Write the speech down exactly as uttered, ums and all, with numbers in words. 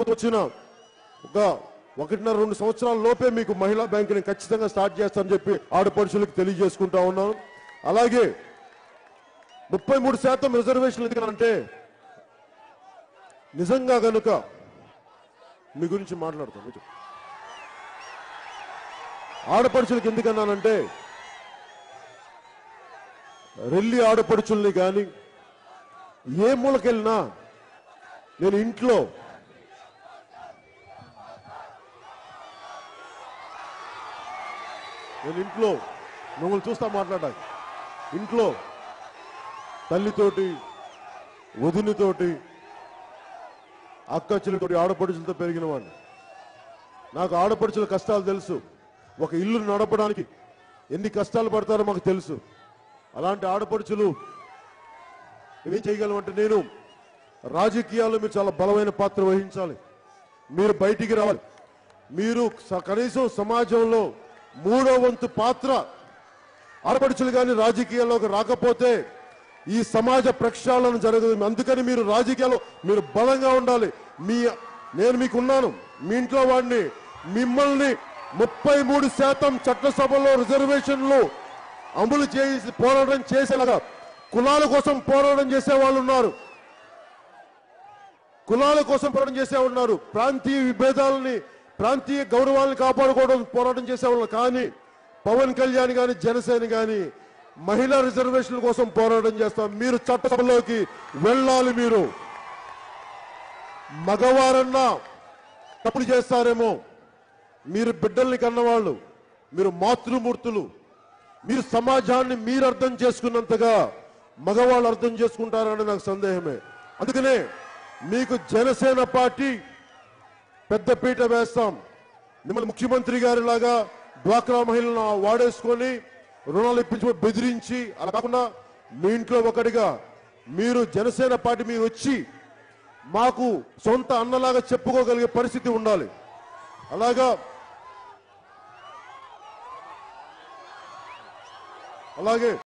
ప్రభుత్వం వచ్చిన ఒక ఒకటిన్నర రెండు సంవత్సరాల లోపే మీకు మహిళా బ్యాంకుని ఖచ్చితంగా స్టార్ట్ చేస్తానని చెప్పి ఆడపడుచులకు తెలియజేసుకుంటా ఉన్నాను. అలాగే ముప్పై మూడు శాతం రిజర్వేషన్లు ఎందుకంటే నిజంగా కనుక మీ గురించి మాట్లాడతాను. ఆడపడుచులకు ఎందుకన్నానంటే రెల్లి ఆడపడుచుల్ని కానీ ఏ మూలకెళ్ళినా నేను ఇంట్లో నేను ఇంట్లో మిమ్మల్ని చూస్తా మాట్లాడాలి. ఇంట్లో తల్లితోటి వదినతోటి అక్క చెల్లితోటి ఆడపడుచులతో పెరిగిన వాడిని. నాకు ఆడపడుచుల కష్టాలు తెలుసు. ఒక ఇల్లు నడపడానికి ఎన్ని కష్టాలు పడతారో మాకు తెలుసు. అలాంటి ఆడపడుచులు ఏం చేయగలమంటే నేను రాజకీయాల్లో మీరు చాలా బలమైన పాత్ర వహించాలి. మీరు బయటికి రావాలి. మీరు కనీసం సమాజంలో మూడో వంతు పాత్ర ఆడపడుచులు కానీ రాజకీయాల్లోకి రాకపోతే ఈ సమాజ ప్రక్షాళన జరగదు. అందుకని మీరు రాజకీయాల్లో మీరు బలంగా ఉండాలి. మీ నేను మీకు ఉన్నాను, మీ ఇంట్లో వాడిని. మిమ్మల్ని ముప్పై మూడు శాతం చట్టసభలో రిజర్వేషన్లు అమలు చేసి పోరాటం చేసేలాగా కులాల కోసం పోరాటం చేసే వాళ్ళు ఉన్నారు. కులాల కోసం పోరాటం చేసే ఉన్నారు. ప్రాంతీయ విభేదాలని ప్రాంతీయ గౌరవాలను కాపాడుకోవడం పోరాటం చేసేవాళ్ళు. కానీ పవన్ కళ్యాణ్ కానీ జనసేన కానీ మహిళా రిజర్వేషన్ల కోసం పోరాటం చేస్తాం. మీరు చట్టసభలోకి వెళ్ళాలి. మీరు మగవారన్నా తప్పులు చేస్తారేమో, మీరు బిడ్డల్ని కన్నవాళ్ళు, మీరు మాతృమూర్తులు. మీరు సమాజాన్ని మీరు అర్థం చేసుకున్నంతగా మగవాళ్ళు అర్థం చేసుకుంటారని నాకు సందేహమే. అందుకనే మీకు జనసేన పార్టీ పెద్ద పీట వేస్తాం. మిమ్మల్ని ముఖ్యమంత్రి గారి లాగా డ్వాక్రా మహిళలను వాడేసుకొని రుణాలు ఇప్పించి బెదిరించి అలా కాకుండా మీ ఇంట్లో ఒకటిగా మీరు జనసేన పార్టీ మీద వచ్చి మాకు సొంత అన్నలాగా చెప్పుకోగలిగే పరిస్థితి ఉండాలి. అలాగా అలాగే